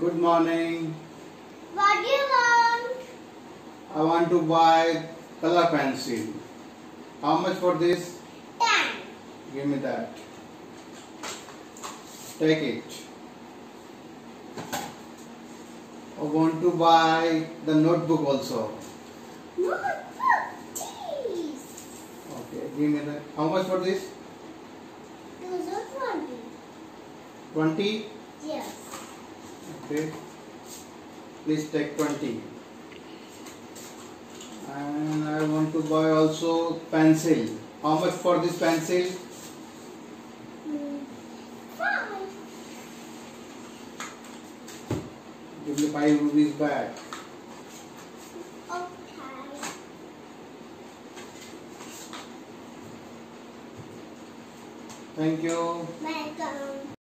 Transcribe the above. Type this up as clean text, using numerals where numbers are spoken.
Good morning. What do you want? I want to buy color pencil. How much for this? 10. Give me that. Take it. I want to buy the notebook also. Notebook, please. Okay, give me that. How much for this? Those are 20. 20? Yes. Okay. Please take 20. And I want to buy also pencil. How much for this pencil? 5. Give me 5 rupees back. Okay. Thank you. Welcome.